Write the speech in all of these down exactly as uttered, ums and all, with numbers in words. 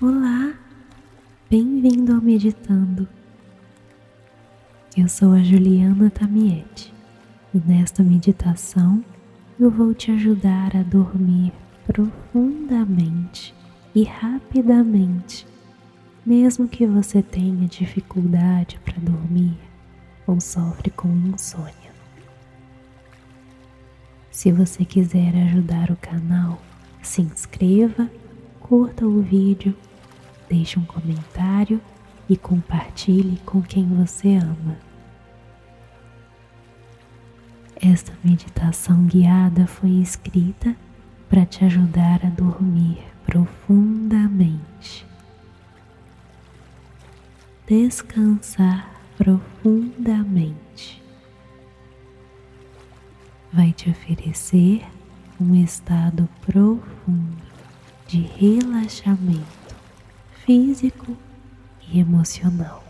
Olá, bem-vindo ao Meditando. Eu sou a Juliana Tamiete e nesta meditação eu vou te ajudar a dormir profundamente e rapidamente, mesmo que você tenha dificuldade para dormir ou sofre com insônia. Se você quiser ajudar o canal, se inscreva, curta o vídeo, deixe um comentário e compartilhe com quem você ama. Esta meditação guiada foi escrita para te ajudar a dormir profundamente, descansar profundamente. Vai te oferecer um estado profundo de relaxamento físico e emocional.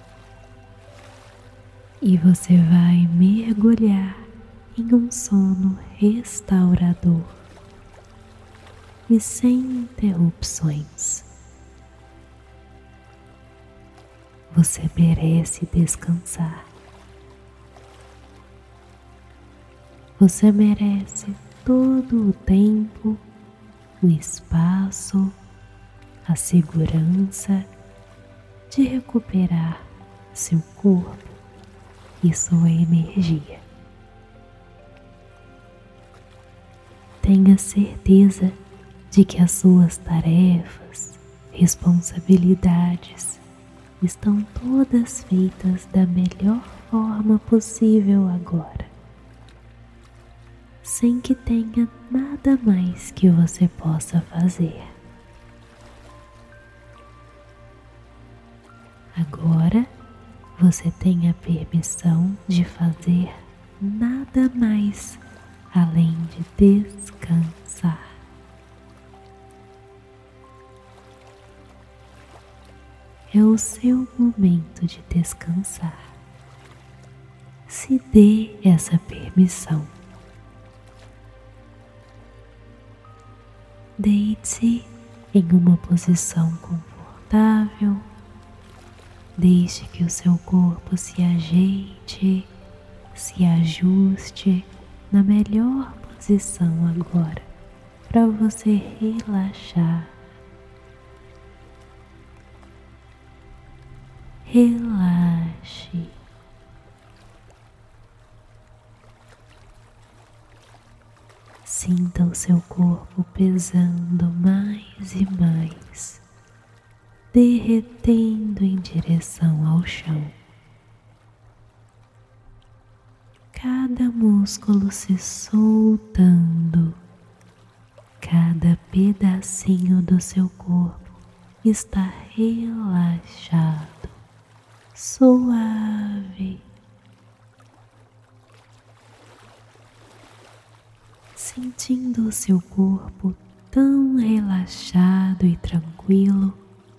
E você vai mergulhar em um sono restaurador e sem interrupções. Você merece descansar. Você merece todo o tempo, o espaço, a segurança de recuperar seu corpo e sua energia. Tenha certeza de que as suas tarefas, responsabilidades estão todas feitas da melhor forma possível agora, sem que tenha nada mais que você possa fazer. Agora você tem a permissão de fazer nada mais além de descansar. É o seu momento de descansar. Se dê essa permissão. Deite-se em uma posição confortável. Deixe que o seu corpo se ajeite, se ajuste na melhor posição agora para você relaxar. Relaxe. Sinta o seu corpo pesando mais e mais, derretendo em direção ao chão. Cada músculo se soltando, cada pedacinho do seu corpo está relaxado, suave. Sentindo o seu corpo tão relaxado e tranquilo,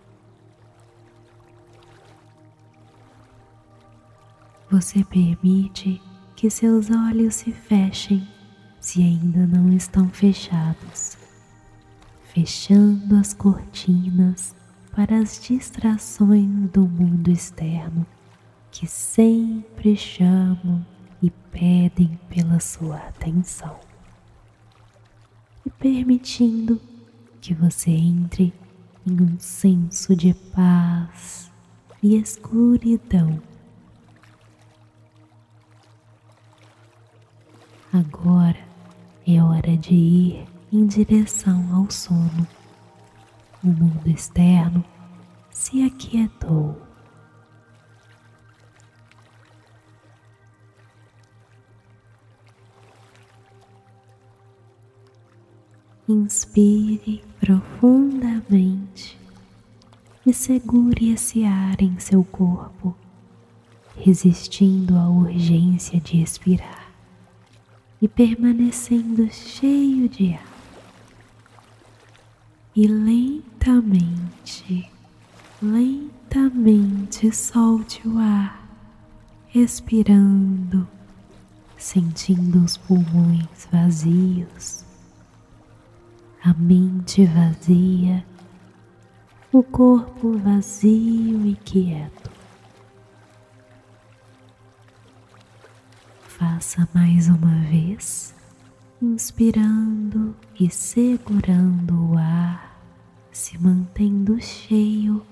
você permite que seus olhos se fechem se ainda não estão fechados, fechando as cortinas para as distrações do mundo externo que sempre chamam e pedem pela sua atenção. E permitindo que você entre em um senso de paz e escuridão. Agora é hora de ir em direção ao sono. O mundo externo se aquietou. Inspire profundamente e segure esse ar em seu corpo, resistindo à urgência de expirar e permanecendo cheio de ar. E lentamente, lentamente solte o ar, expirando, sentindo os pulmões vazios, a mente vazia o corpo vazio e quieto. Faça mais uma vez, inspirando e segurando o ar, se mantendo cheio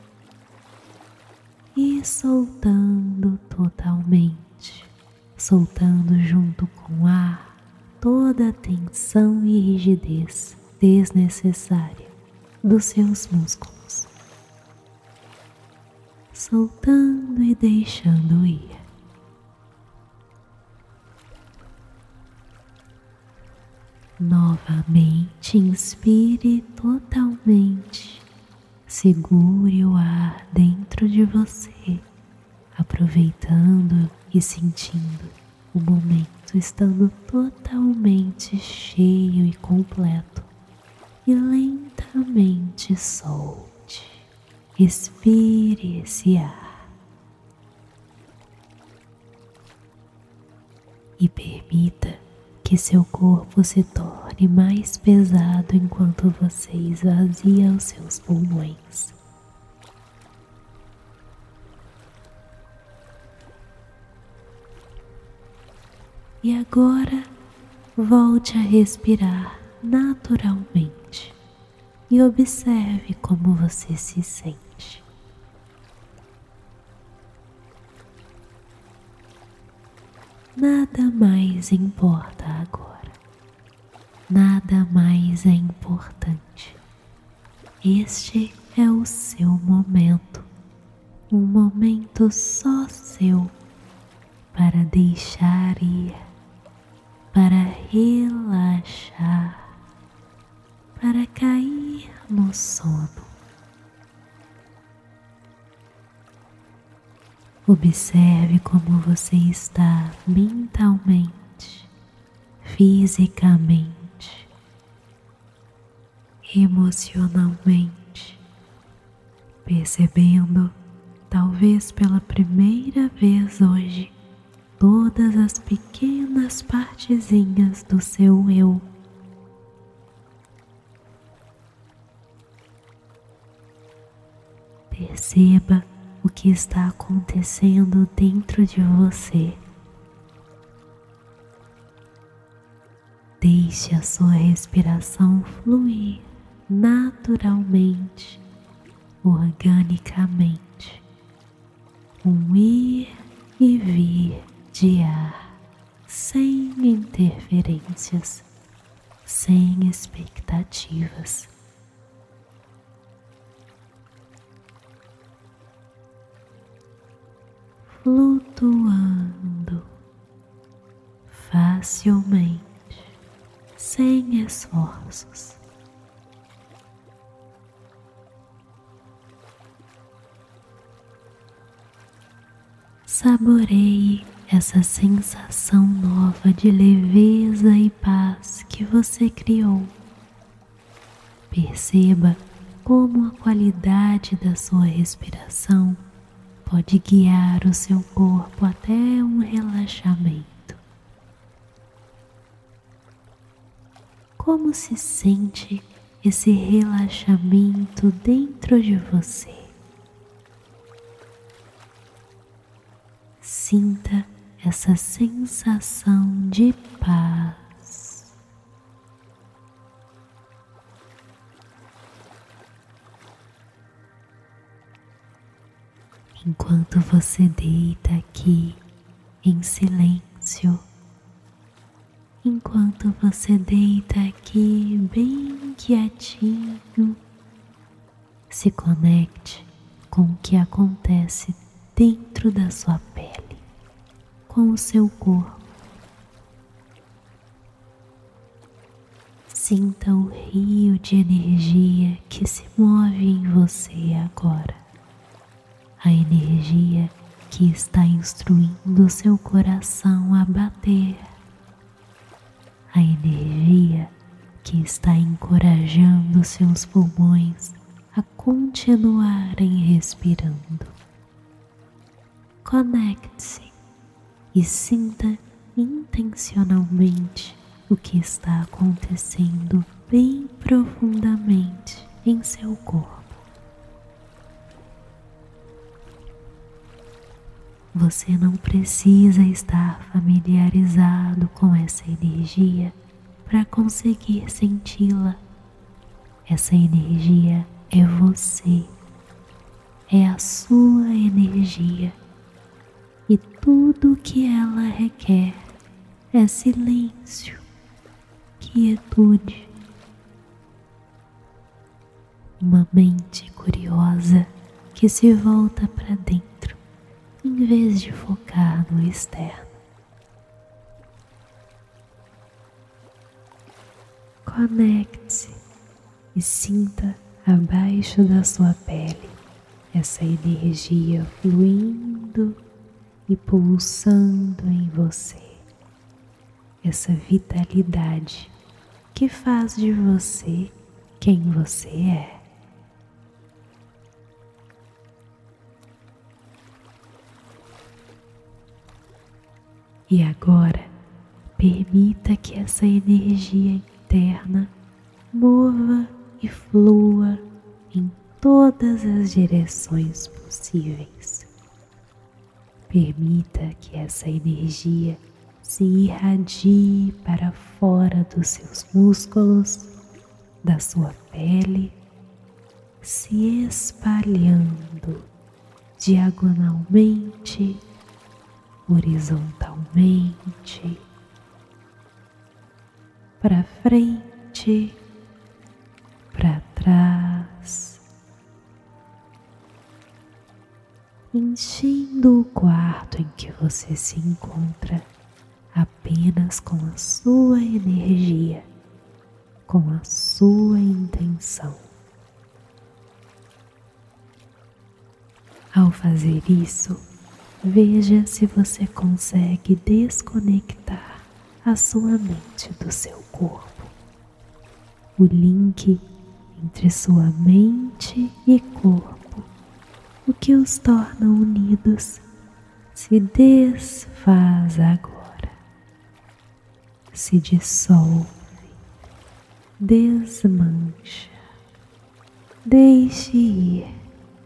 e soltando totalmente, soltando junto com o ar toda a tensão e rigidez desnecessária dos seus músculos, soltando e deixando ir. Novamente inspire totalmente, segure o ar dentro de você, aproveitando e sentindo o momento estando totalmente cheio e completo, e lentamente solte, expire esse ar e permita que seu corpo se torne mais pesado enquanto você esvazia os seus pulmões. E agora volte a respirar naturalmente e observe como você se sente. Nada mais importa agora, nada mais é importante. Este é o seu momento, um momento só seu para deixar ir, para relaxar, para cair no sono. Observe como você está mentalmente, fisicamente, emocionalmente, percebendo, talvez pela primeira vez hoje, todas as pequenas partezinhas do seu eu. Perceba o que está acontecendo dentro de você. Deixe a sua respiração fluir naturalmente, organicamente, um ir e vir de ar, sem interferências, sem expectativas. Flutuando facilmente, sem esforços. Saboreie essa sensação nova de leveza e paz que você criou. Perceba como a qualidade da sua respiração pode guiar o seu corpo até um relaxamento. Como se sente esse relaxamento dentro de você? Sinta essa sensação de paz. Enquanto você deita aqui em silêncio, enquanto você deita aqui bem quietinho, se conecte com o que acontece dentro da sua pele, com o seu corpo. Sinta o rio de energia que se move em você agora. A energia que está instruindo o seu coração a bater. A energia que está encorajando seus pulmões a continuarem respirando. Conecte-se e sinta intencionalmente o que está acontecendo bem profundamente em seu corpo. Você não precisa estar familiarizado com essa energia para conseguir senti-la. Essa energia é você, é a sua energia, e tudo que ela requer é silêncio, quietude, uma mente curiosa que se volta para dentro em vez de focar no externo. Conecte-se e sinta abaixo da sua pele essa energia fluindo e pulsando em você, essa vitalidade que faz de você quem você é. E agora, permita que essa energia interna mova e flua em todas as direções possíveis. Permita que essa energia se irradie para fora dos seus músculos, da sua pele, se espalhando diagonalmente, horizontalmente, para frente, para trás, enchendo o quarto em que você se encontra apenas com a sua energia, com a sua intenção. Ao fazer isso, veja se você consegue desconectar a sua mente do seu corpo. O link entre sua mente e corpo, o que os torna unidos, se desfaz agora, se dissolve, desmancha, deixe ir.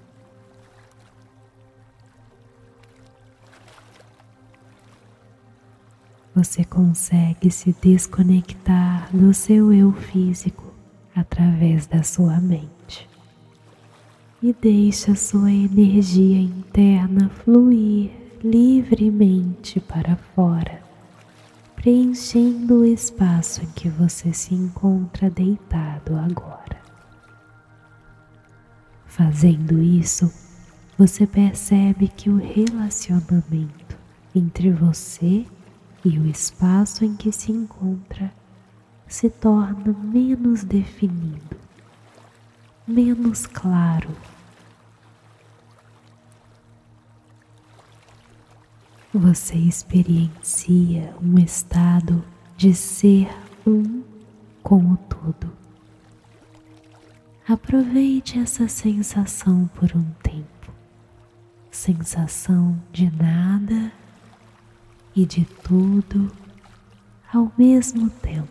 Você consegue se desconectar do seu eu físico através da sua mente e deixa sua energia interna fluir livremente para fora, preenchendo o espaço em que você se encontra deitado agora. Fazendo isso, você percebe que o relacionamento entre você e o espaço em que se encontra se torna menos definido, menos claro. Você experiencia um estado de ser um com o todo. Aproveite essa sensação por um tempo, sensação de nada e de tudo ao mesmo tempo.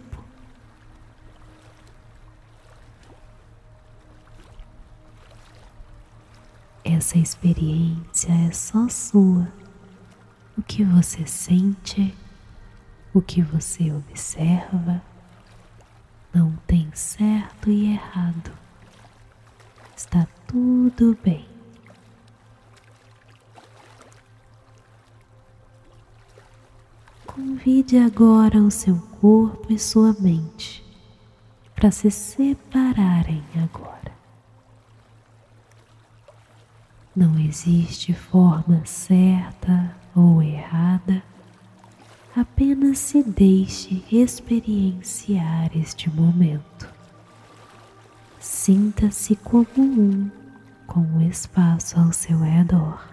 Essa experiência é só sua. O que você sente, o que você observa, não tem certo e errado. Está tudo bem. Convide agora o seu corpo e sua mente para se separarem agora. Não existe forma certa ou errada, apenas se deixe experienciar este momento. Sinta-se como um com o espaço ao seu redor.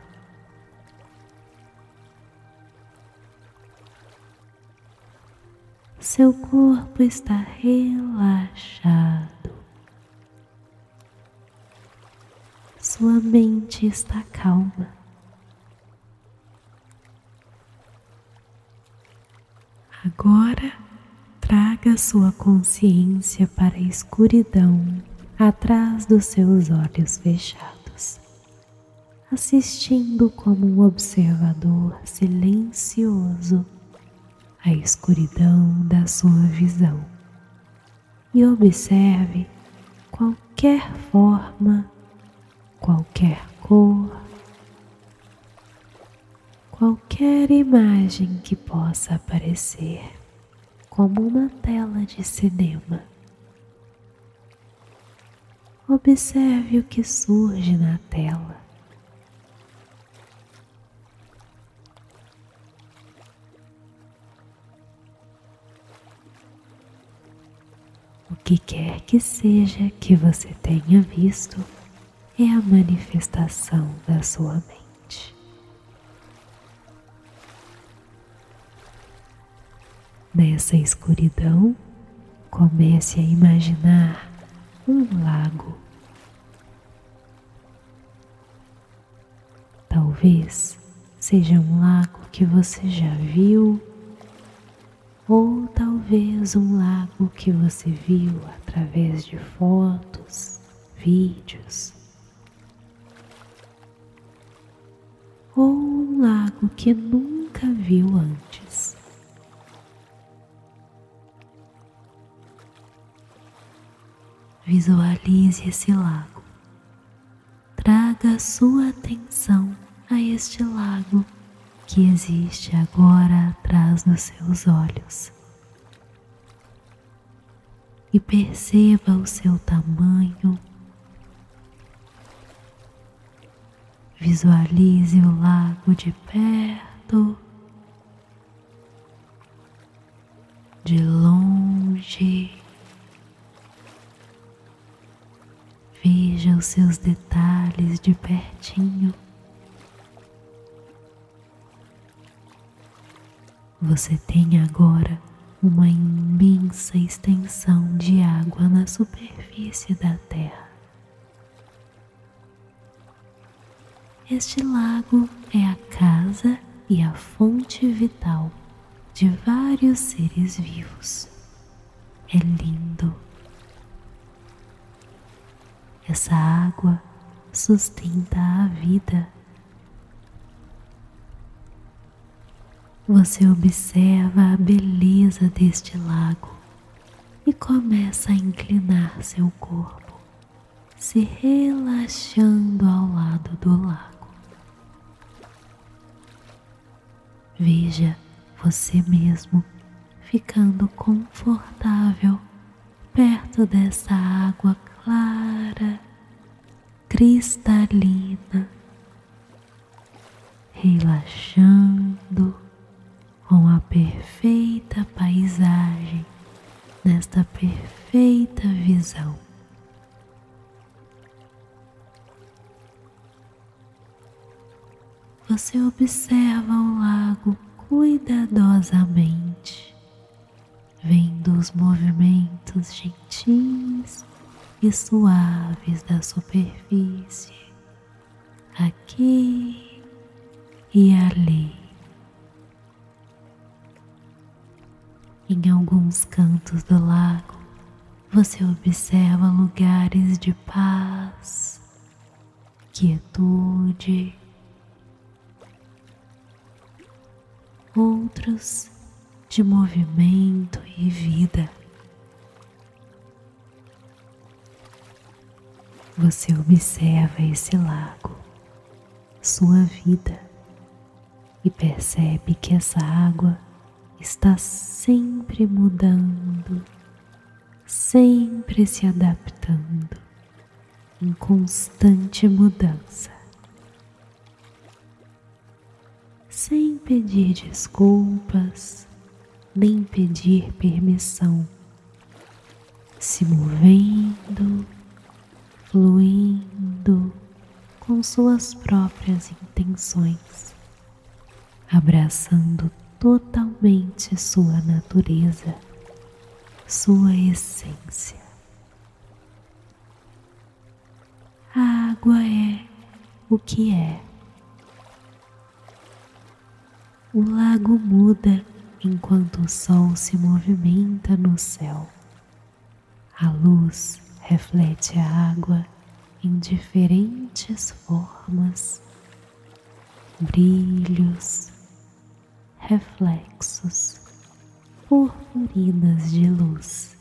Seu corpo está relaxado. Sua mente está calma. Agora, traga sua consciência para a escuridão atrás dos seus olhos fechados. assistindo como um observador silencioso à escuridão da sua visão. E observe qualquer forma, qualquer cor, qualquer imagem que possa aparecer como uma tela de cinema. Observe o que surge na tela. O que quer que seja que você tenha visto é a manifestação da sua mente. Nessa escuridão, comece a imaginar um lago. Talvez seja um lago que você já viu, ou talvez um lago que você viu através de fotos, vídeos, ou um lago que nunca viu antes. Visualize esse lago. Traga a sua atenção a este lago que existe agora atrás dos seus olhos. E perceba o seu tamanho. Visualize o lago de perto, de longe. Veja os seus detalhes de pertinho. Você tem agora uma imensa extensão de água na superfície da terra. Este lago é a casa e a fonte vital de vários seres vivos. É lindo. Essa água sustenta a vida. Você observa a beleza deste lago e começa a inclinar seu corpo, se relaxando ao lado do lago. Veja você mesmo ficando confortável perto dessa água clara, cristalina, relaxando com a perfeita paisagem, nesta perfeita visão. Você observa o lago cuidadosamente, vendo os movimentos gentis e suaves da superfície, aqui e ali. Em alguns cantos do lago, você observa lugares de paz, quietude, outros de movimento e vida. Você observa esse lago, sua vida, e percebe que essa água está sempre mudando, sempre se adaptando, em constante mudança, sem pedir desculpas, nem pedir permissão, se movendo, fluindo com suas próprias intenções, abraçando totalmente sua natureza, sua essência. A água é o que é. O lago muda enquanto o sol se movimenta no céu. A luz reflete a água em diferentes formas brilhos, reflexos, purpurinas de luz.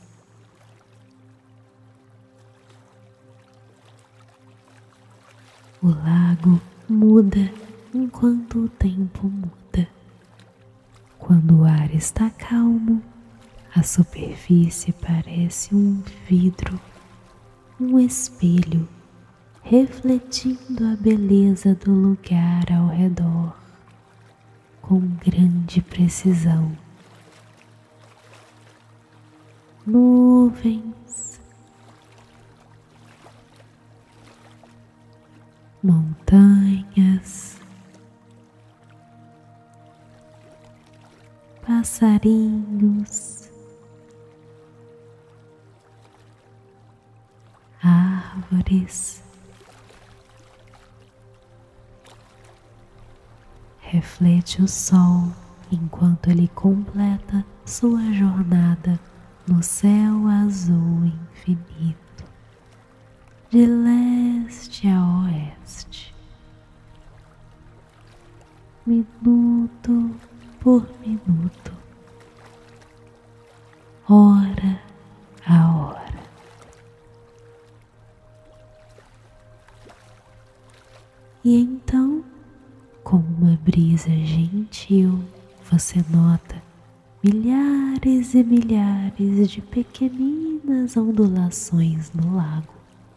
O lago muda enquanto o tempo muda. Quando o ar está calmo, a superfície parece um vidro, um espelho, refletindo a beleza do lugar ao redor com grande precisão. Nuvens, montanhas, passarinhos, árvores, reflete o sol enquanto ele completa sua jornada no céu azul infinito, de leste a oeste, minuto por minuto, hora a hora. E então, com uma brisa gentil, você nota milhares e milhares de pequeninas ondulações no lago.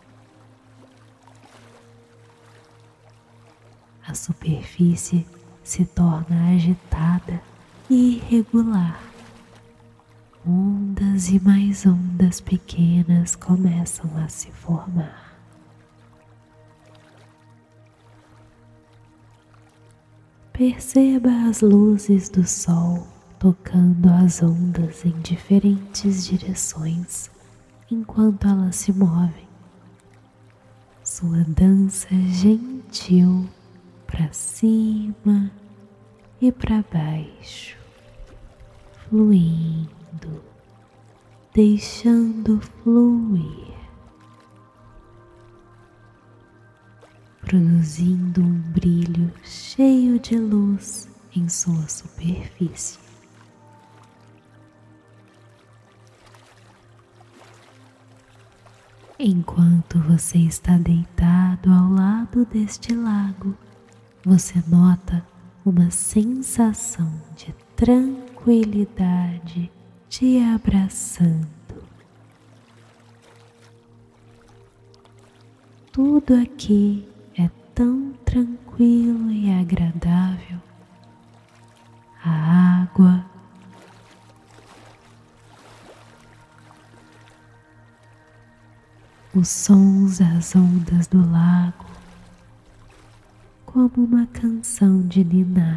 A superfície se torna agitada e irregular. Ondas e mais ondas pequenas começam a se formar. Perceba as luzes do sol tocando as ondas em diferentes direções enquanto elas se movem. Sua dança gentil para cima e para baixo, fluindo, deixando fluir, produzindo um brilho cheio de luz em sua superfície. Enquanto você está deitado ao lado deste lago, você nota uma sensação de tranquilidade te abraçando. Tudo aqui é tão tranquilo e agradável. A água, os sons das ondas do lago, como uma canção de ninar.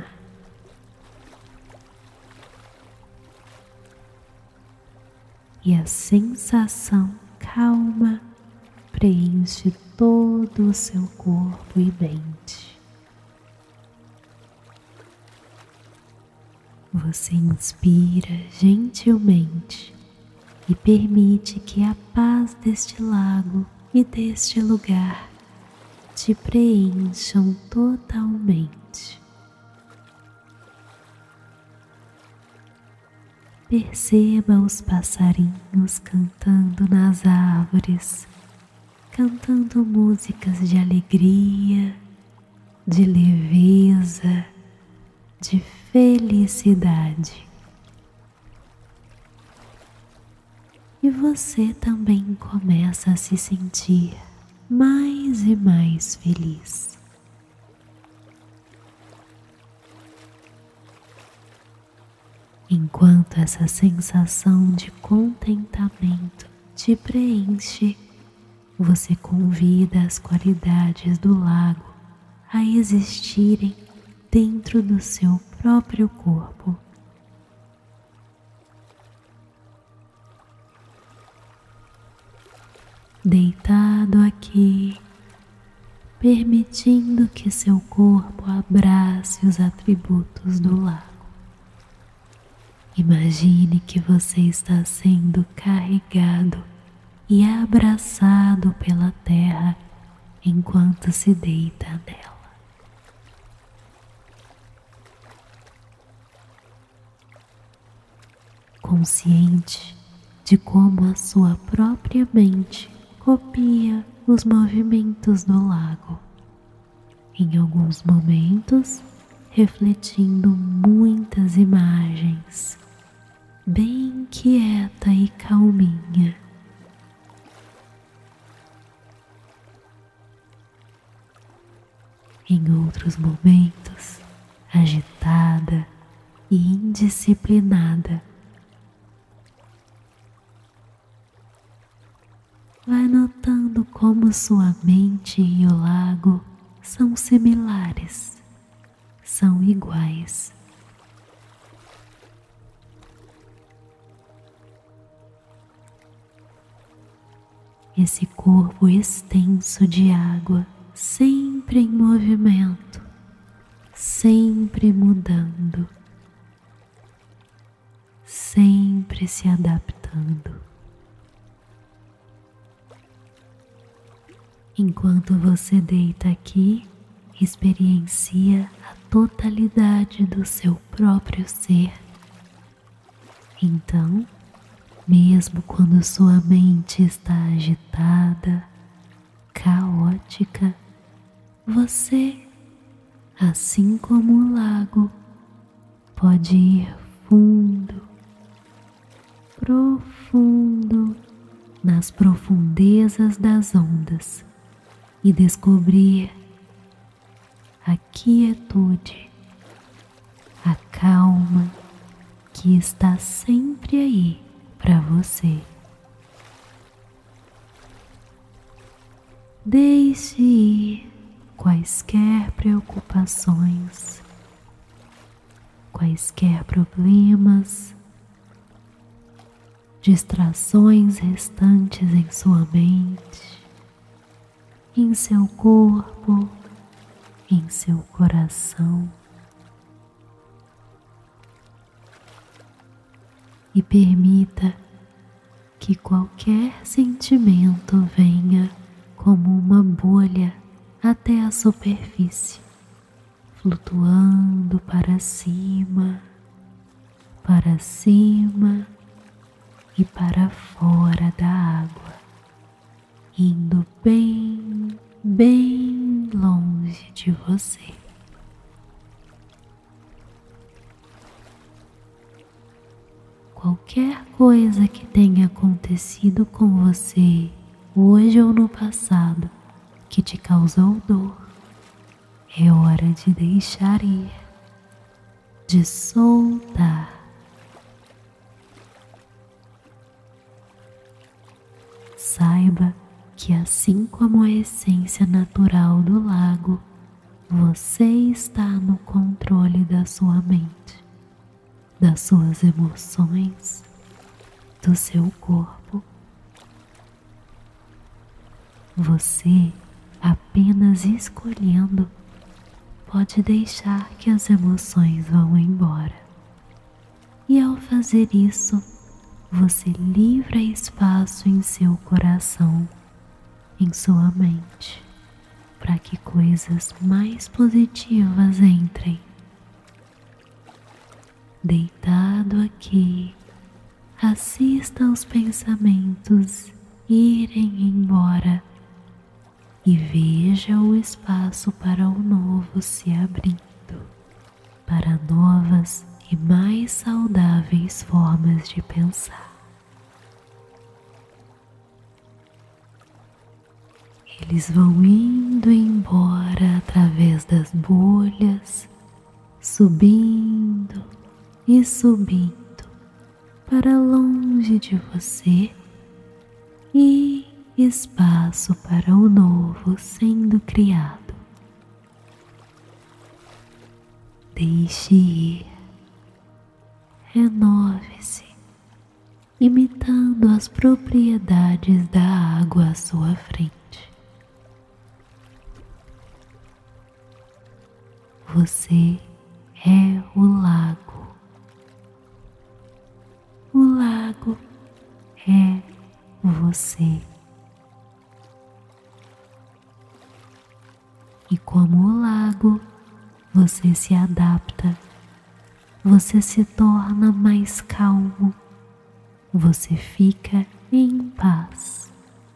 E a sensação calma preenche todo o seu corpo e mente. Você inspira gentilmente e permite que a paz deste lago e deste lugar te preencham totalmente. Perceba os passarinhos cantando nas árvores, cantando músicas de alegria, de leveza, de felicidade. E você também começa a se sentir mais e mais feliz. Enquanto essa sensação de contentamento te preenche, você convida as qualidades do lago a existirem dentro do seu próprio corpo. Deitado aqui, permitindo que seu corpo abrace os atributos do lago. Imagine que você está sendo carregado e abraçado pela terra enquanto se deita nela. consciente de como a sua própria mente copia os movimentos do lago, em alguns momentos refletindo muitas imagens, bem quieta e calminha. Em outros momentos, agitada e indisciplinada. Vai notando como sua mente e o lago são similares, são iguais. Esse corpo extenso de água, sempre em movimento, sempre mudando, sempre se adaptando. Enquanto você deita aqui, experiencia a totalidade do seu próprio ser. Então, mesmo quando sua mente está agitada, caótica, você, assim como o lago, pode ir fundo, profundo, nas profundezas das ondas e descobrir a quietude, a calma que está sempre aí para você. Deixe ir quaisquer preocupações, quaisquer problemas, distrações restantes em sua mente, em seu corpo, em seu coração, e permita que qualquer sentimento venha como uma bolha até a superfície, flutuando para cima, para cima e para fora da água, indo bem, bem longe de você. Qualquer coisa que tenha acontecido com você, hoje ou no passado, que te causou dor, é hora de deixar ir, de soltar. Saiba que, assim como a essência natural do lago, você está no controle da sua mente, das suas emoções, do seu corpo. Você, apenas escolhendo, pode deixar que as emoções vão embora. E ao fazer isso, você livra espaço em seu coração, em sua mente, para que coisas mais positivas entrem. Deitado aqui, assista aos pensamentos irem embora e veja o espaço para o novo se abrindo, para novas e mais saudáveis formas de pensar. Eles vão indo embora através das bolhas, subindo e subindo para longe de você, e espaço para o novo sendo criado. Deixe ir, renove-se, imitando as propriedades da água à sua frente. Você é o lago. O lago é você. E como o lago, você se adapta, você se torna mais calmo, você fica em paz,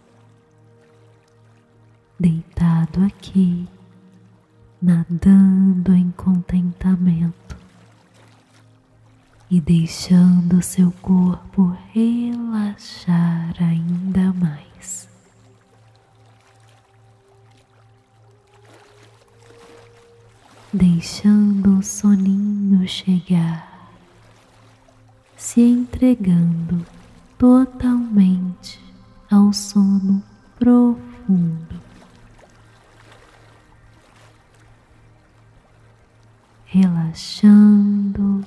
deitado aqui, nadando em contentamento e deixando seu corpo relaxar ainda mais. Deixando o soninho chegar, se entregando totalmente ao sono profundo, relaxando,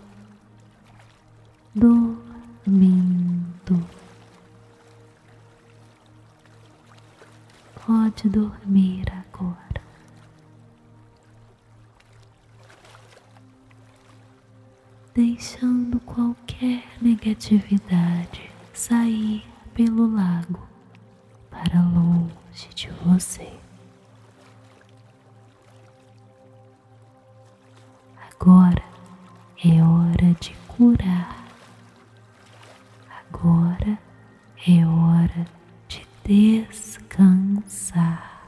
dormindo. Pode dormir agora. Deixando qualquer negatividade sair pelo lago para longe de você. Agora é hora de curar. Agora é hora de descansar.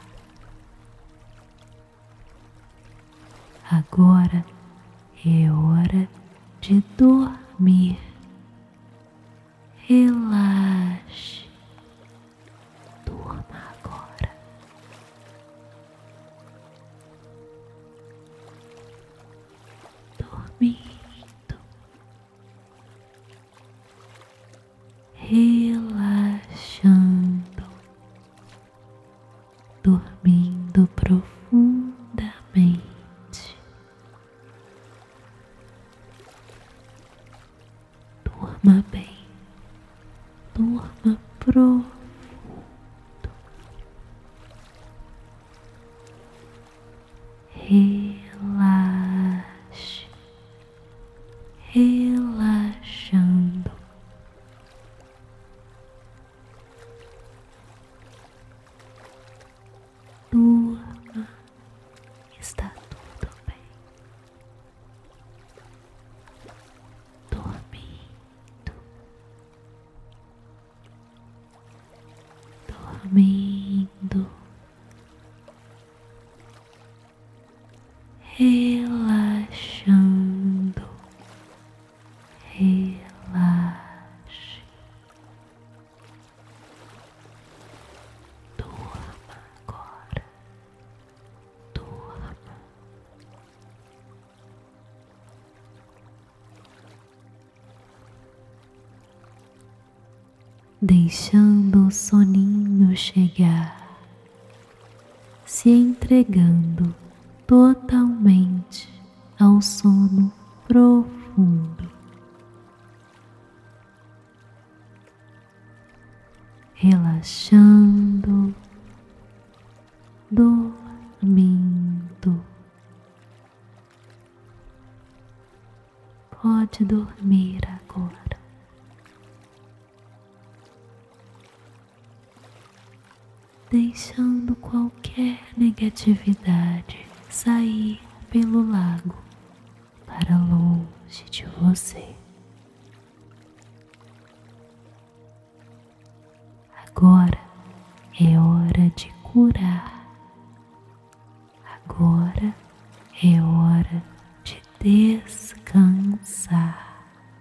Agora é hora de dormir. Relaxe. Durma agora. Dormindo. Relaxando. Dormindo profundamente. Durma bem, durma profundo, relaxe, relaxando, durma, está tudo bem, dormindo. Dormindo, relaxando, relaxe, durma agora, durma. Deixando o soninho chegar, se entregando totalmente ao sono profundo, relaxando, dormindo. Pode dormir agora. Deixando qualquer negatividade sair pelo lago para longe de você. Agora é hora de curar. Agora é hora de descansar.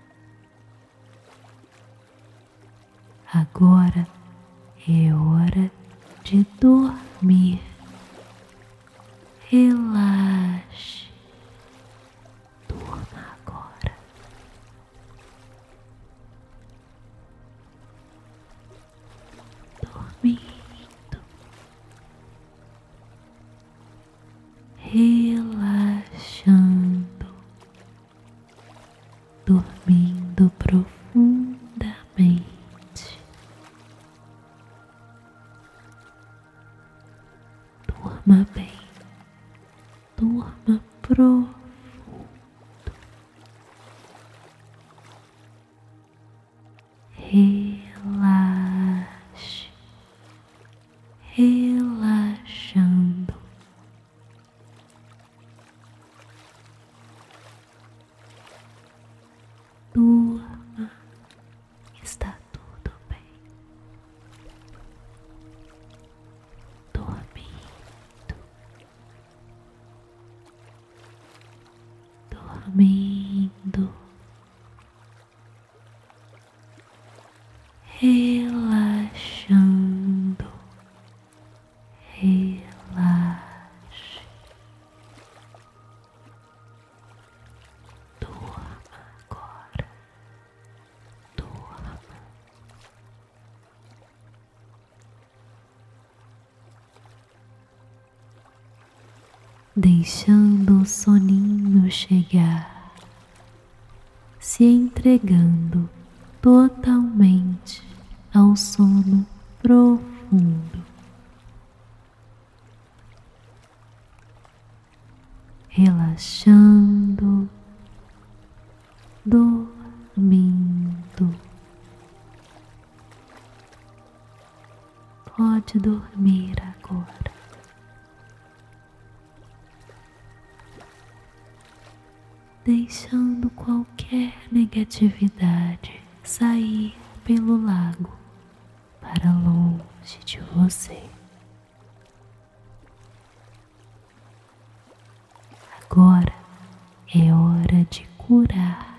Agora é hora de dormir. Relaxe. Durma agora. Dormindo. Relaxando. Dormindo profundamente. Durma bem, durma profundo, relaxe, relaxando, durma, está relaxando, relaxe, durma agora, durma. Deixando o soninho chegar, se entregando totalmente ao sono profundo, relaxando, dormindo. Pode dormir agora. Deixando qualquer negatividade sair pelo lago para longe de você. Agora é hora de curar.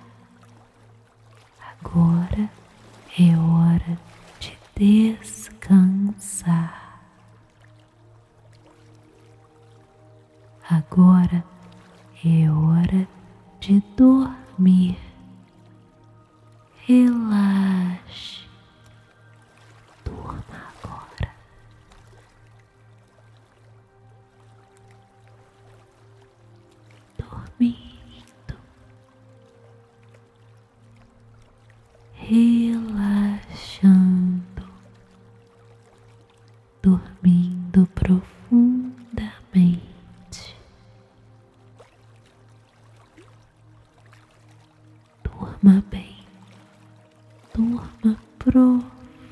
Agora é hora de descansar. Agora é hora de dormir. Relaxe, durma agora. Dormindo, relaxando, dormindo profundamente. Durma bem, durma profundo.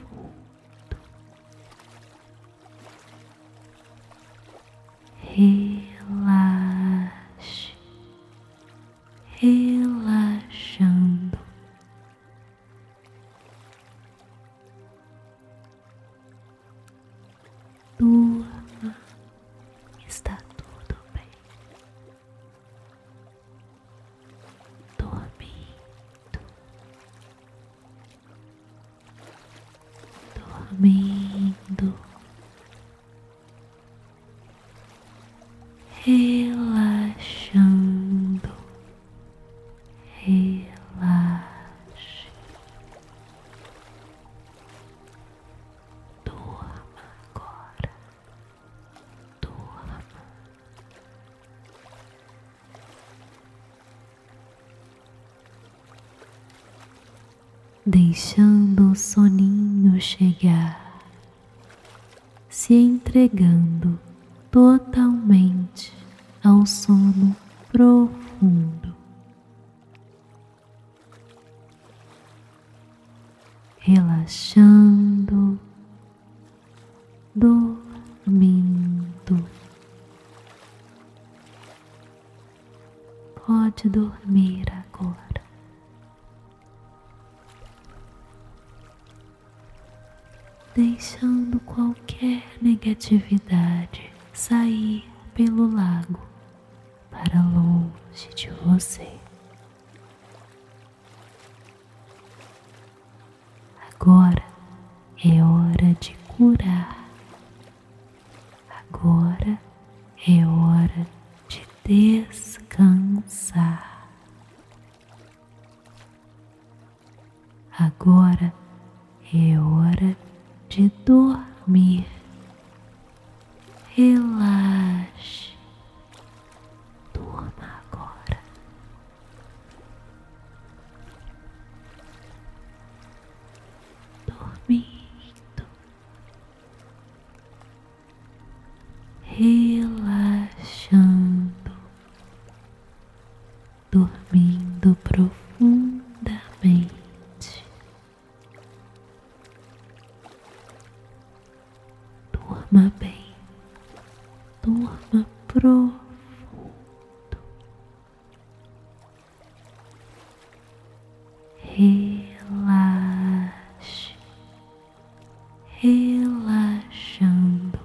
Relaxe, relaxando. Durma, está tudo bem. Dormindo, dormindo, relaxando, relaxe, durma agora, durma. Deixando o soninho chegar, se entregando totalmente ao sono profundo, relaxando, dormindo. Pode dormir agora. Deixando qualquer negatividade sair pelo lago para longe de você. Agora é hora de curar. Agora é hora de descansar. Agora é hora de dormir. Relaxe, durma agora. Dormindo, relaxando, dormindo profundamente. Durma bem, durma profundo. Relaxe, relaxando.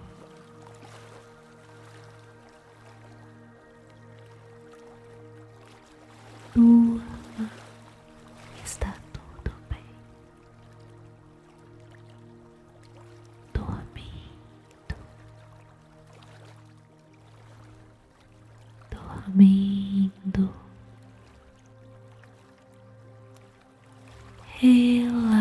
Durma, está tudo bem. relaxar.